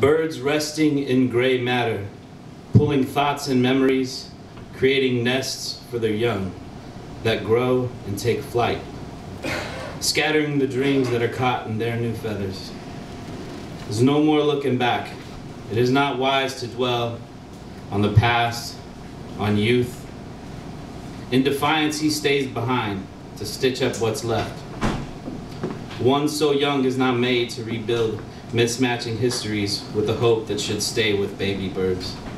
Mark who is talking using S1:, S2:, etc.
S1: Birds resting in gray matter, pulling thoughts and memories, creating nests for their young that grow and take flight, scattering the dreams that are caught in their new feathers. There's no more looking back. It is not wise to dwell on the past, on youth. In defiance, he stays behind to stitch up what's left. One so young is not made to rebuild mismatching histories with the hope that should stay with baby birds.